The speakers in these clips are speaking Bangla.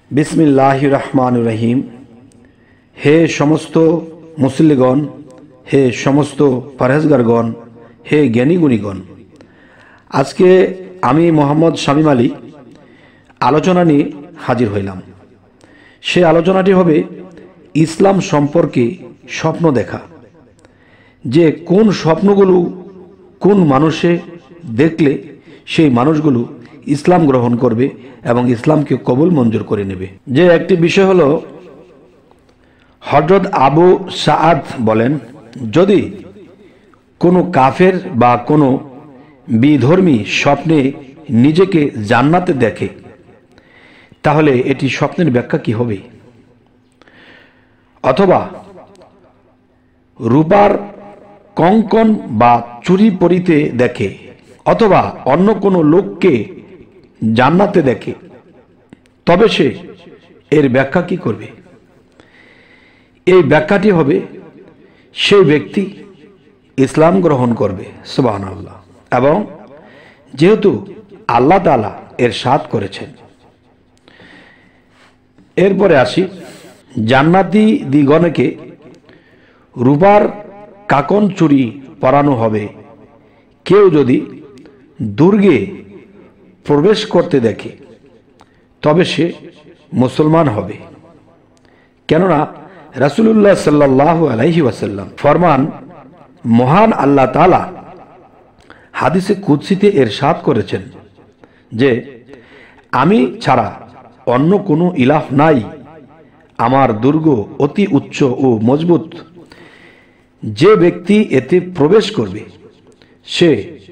बिस्मिल्लाहिर रहमानिर रहीम। हे समस्त मुसल्लिगण, हे समस्त परहेजगारगण, हे ज्ञानी गुणीगण, आज के आमी मोहम्मद शामीम आली आलोचना निये हाजिर हইলাম। से आलोचनाटी होबे इस्लाम सम्पर्के स्वप्न देखा, जे कोन स्वप्नगुलो कोन मानुषे देखले सेई मानुषगुलो इस्लाम ग्रहण करबे एवं इस्लाम के कबुल मंजूर करे नेबे। जे एकटी विषय हलो हजरत आबू साद बोलेन, यदि कोनो काफेर बा कोनो विधर्मी स्वप्ने निजेके जान्नाते देखे ताहले एटी स्वप्नेर व्याख्या कि होबे? अथवा रूपार कंकन बा चूड़ी पड़िते देखे अथवा अन्य कोनो लोकके जान्नाते देखे तबे से एर व्याख्या कि करबे? এই ব্যাখ্যাটি হবে সেই ব্যক্তি ইসলাম গ্রহণ করবে, সুবহানাল্লাহ। এবং যেহেতু আল্লাহ তাআলা ইরশাদ করেছেন। এরপরে আসি, জান্নাতি দিগণকে রূপার কাকন চুরি পরানো হবে কেউ যদি দুর্গে প্রবেশ করতে দেখে তবে সে মুসলমান হবে। কেননা রাসূলুল্লাহ সাল্লাল্লাহু আলাইহি ওয়াসাল্লাম ফরমান, মহান আল্লাহ তাআলা হাদিসে কুদসিতে ইরশাদ করেছেন যে আমি ছাড়া অন্য কোনো ইলাহ নাই, আমার দুর্গ অতি উচ্চ ও মজবুত, যে ব্যক্তি এতে প্রবেশ করবে সে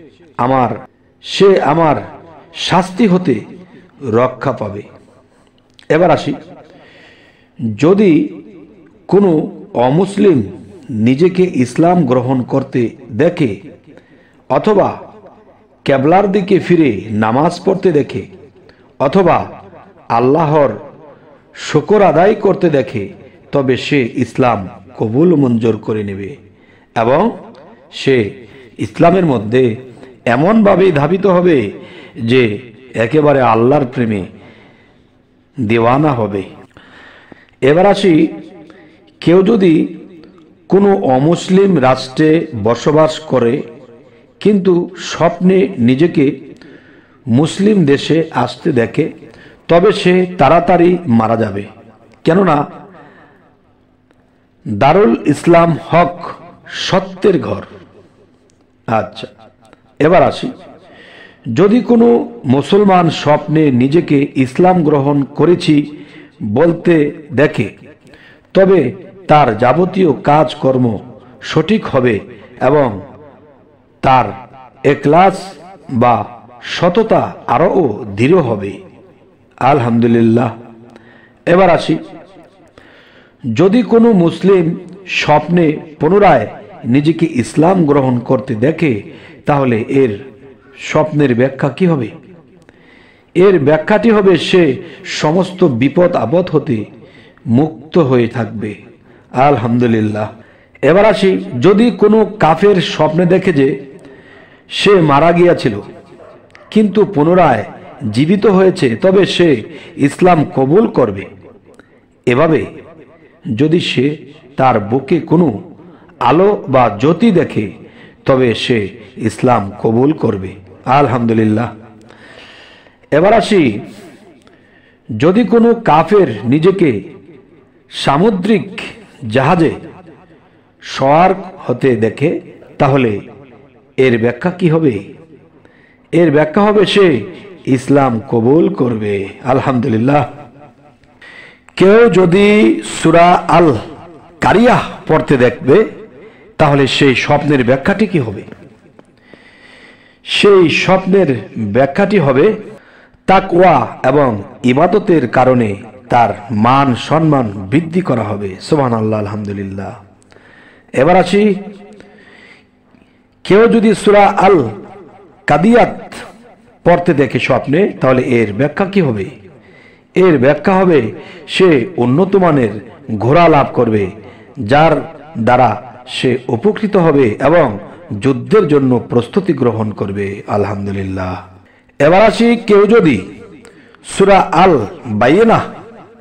আমার শাস্তি হতে রক্ষা পাবে। এবার আসি, যদি কোনো অমুসলিম নিজেকে ইসলাম গ্রহণ করতে দেখে অথবা কেবলার দিকে ফিরে নামাজ পড়তে দেখে অথবা আল্লাহর শুকর আদায় করতে দেখে তবে সে ইসলাম কবুল মঞ্জুর করে নেবে এবং সে ইসলামের মধ্যে এমনভাবে ধাবিত হবে যে একেবারে আল্লাহর প্রেমে দিওয়ানা হবে। এবার আসি, কেউ যদি কোনো অমুসলিম রাষ্ট্রে বসবাস করে কিন্তু স্বপ্নে নিজেকে মুসলিম দেশে আসতে দেখে তবে সে তাড়াতাড়ি মারা যাবে, কেননা দারুল ইসলাম হক সত্যের ঘর। আচ্ছা, এবার আসি, যদি কোনো মুসলমান স্বপ্নে নিজেকে ইসলাম গ্রহণ করেছি বলতে দেখে তবে তার যাবতীয় কাজকর্ম সঠিক হবে এবং তার ইখলাস বা সততা আরও দৃঢ় হবে। আলহামদুলিল্লাহ। এবার আসি, যদি কোনো মুসলিম স্বপ্নে পুনরায় নিজেকে ইসলাম গ্রহণ করতে দেখে তাহলে এর স্বপ্নের ব্যাখ্যা কি হবে? এর ব্যাখ্যাটি হবে সে সমস্ত বিপদ আপদ হতে মুক্ত হয়ে থাকবে। আলহামদুলিল্লাহ। এবার আসি, যদি কোনো কাফের স্বপ্নে দেখে যে সে মারা গিয়েছিল কিন্তু পুনরায় জীবিত হয়েছে তবে সে ইসলাম কবুল করবে। এভাবে যদি সে তার বুকে কোনো আলো বা জ্যোতি দেখে তবে সে ইসলাম কবুল করবে। আলহামদুলিল্লাহ। এবার আসি, যদি কোনো কাফের নিজেকে সামুদ্রিক জাহাজে সওয়ার হতে দেখে তাহলে এর ব্যাখ্যা কি হবে? এর ব্যাখ্যা হবে সে ইসলাম কবুল করবে। আলহামদুলিল্লাহ। কেউ যদি সূরা আল কারিয়াহ পড়তে দেখবে তাহলে সেই স্বপ্নের ব্যাখ্যাটি কি হবে? সেই স্বপ্নের ব্যাখ্যাটি হবে তাকওয়া এবং ইবাদতের কারণে তার মান সম্মান বৃদ্ধি করা হবে। সুবহানাল্লাহ, আলহামদুলিল্লাহ। এবার আসি, কেউ যদি সূরা আল কাদিয়াত পড়তে দেখে স্বপ্নে তাহলে এর ব্যাখ্যা কি হবে? এর ব্যাখ্যা হবে সে উন্নত মানের ঘোড়া লাভ করবে যার দ্বারা সে উপকৃত হবে এবং যুদ্ধের জন্য প্রস্তুতি গ্রহণ করবে। আলহামদুলিল্লাহ। এবার আসি, কেউ যদি সূরা আল বাইয়িনাহ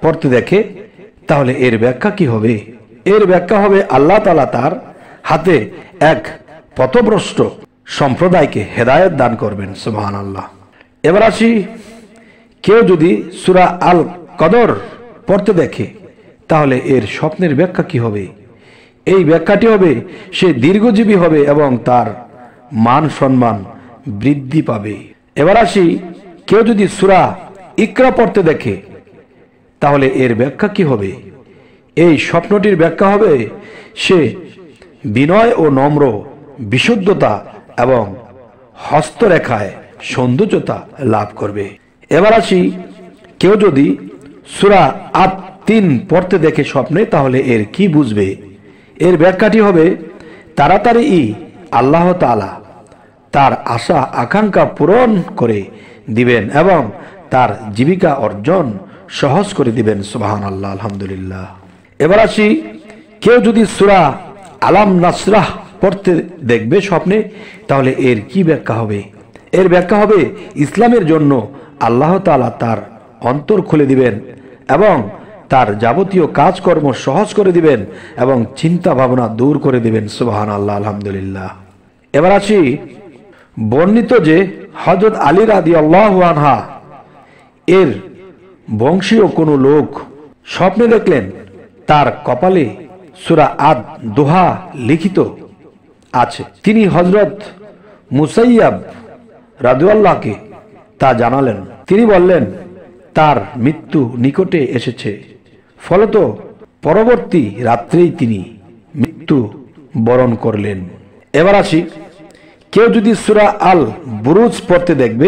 পড়তে দেখে তাহলে এর ব্যাখ্যা কি হবে? এর ব্যাখ্যা হবে আল্লাহ তাআলা তার হাতে এক পথভ্রষ্ট সম্প্রদায়কে হেদায়েত দান করবেন। সুবহানাল্লাহ। এবার আসি, কেউ যদি সূরা আল কদর পড়তে দেখে তাহলে এর স্বপ্নের ব্যাখ্যা কি হবে? এই ব্যাখ্যাটি হবে সে দীর্ঘজীবী হবে এবং তার মান সম্মান বৃদ্ধি পাবে। এবার আসি, কেউ যদি সূরা ইকরা পড়তে দেখে তাহলে এর ব্যাখ্যা কি হবে? এই স্বপ্নটির ব্যাখ্যা হবে সে বিনয় ও নম্র, বিশুদ্ধতা এবং হস্তরেখায় সৌন্দর্যতা লাভ করবে। এবার আসি, কেউ যদি সূরা আত-তিন পড়তে দেখে স্বপ্নে তাহলে এর কি বুঝবে? এর ব্যাখ্যাটি হবে তাড়াতাড়ি আল্লাহ তাআলা তার আশা আকাঙ্ক্ষা পূরণ করে দিবেন এবং তার জীবিকা অর্জন সহজ করে দিবেন। সুবহানাল্লাহ, আলহামদুলিল্লাহ। এবার আসি, কেউ যদি সূরা আলাম নাসরাহ পড়তে দেখবে স্বপ্নে তাহলে এর কি ব্যাখ্যা হবে? এর ব্যাখ্যা হবে ইসলামের জন্য আল্লাহ তাআলা তার অন্তর খুলে দিবেন এবং তার যাবতীয় কাজকর্ম সহজ করে দিবেন এবং চিন্তা ভাবনা দূর করে দিবেন। সুবহানাল্লাহ, আলহামদুলিল্লাহ। এবার আসি, বর্ণিত যে হযরত আলী রাদিয়াল্লাহু আনহা এর বংশীয় কোনো লোক স্বপ্নে দেখলেন তার কপালে সূরা আদ-দোহা লিখিত আছে। তিনি হযরত মুসাইয়াব রাদিয়াল্লাহুকে তা জানালেন। তিনি বললেন তার মৃত্যু নিকটে এসেছে, ফলত পরবর্তী রাত্রেই তিনি মৃত্যু বরণ করলেন। এবার আসি, কেউ যদি সূরা আল বুরুজ পড়তে দেখবে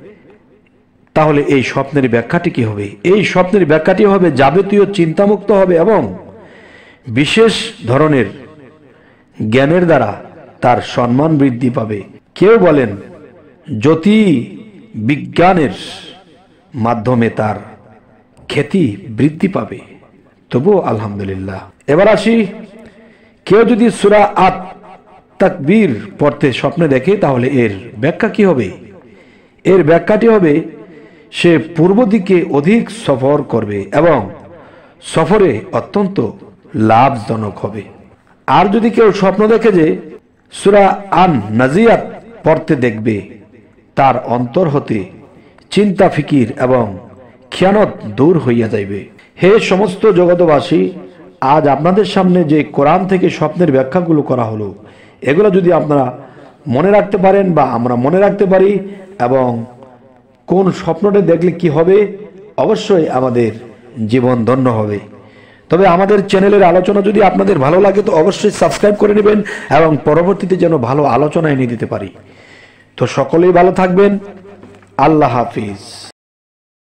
তাহলে এই স্বপ্নের ব্যাখ্যাটি কি হবে? এই স্বপ্নের ব্যাখ্যাটি হবে যাবতীয় চিন্তামুক্ত হবে এবং বিশেষ ধরনের জ্ঞানের দ্বারা তার সম্মান বৃদ্ধি পাবে। কেউ বলেন জ্যোতি বিজ্ঞানের মাধ্যমে তার খ্যাতি বৃদ্ধি পাবে। তবুও আলহামদুলিল্লাহ। এবার আসি, কেউ যদি সূরা আত-তাকবীর পড়তে স্বপ্নে দেখে তাহলে এর ব্যাখ্যা কি হবে? এর ব্যাখ্যাটি হবে সে পূর্ব দিকে অধিক সফর করবে এবং সফরে অত্যন্ত লাভজনক হবে। আর যদি কেউ স্বপ্ন দেখে যে সূরা আন নাজিয়াত পড়তে দেখবে তার অন্তর হতে চিন্তা ফিকির এবং খিয়ানত দূর হইয়া যাইবে। হে সমস্ত জগতবাসী, আজ আপনাদের সামনে যে কোরআন থেকে স্বপ্নের ব্যাখ্যাগুলো করা হলো এগুলো যদি আপনারা মনে রাখতে পারেন বা আমরা মনে রাখতে পারি এবং কোন স্বপ্নটা দেখলে কি হবে, অবশ্যই আমাদের জীবন ধন্য হবে। তবে আমাদের চ্যানেলের আলোচনা যদি আপনাদের ভালো লাগে তো অবশ্যই সাবস্ক্রাইব করে নেবেন এবং পরবর্তীতে যেন ভালো আলোচনা এনে দিতে পারি। তো সকলেই ভালো থাকবেন। আল্লাহ হাফিজ।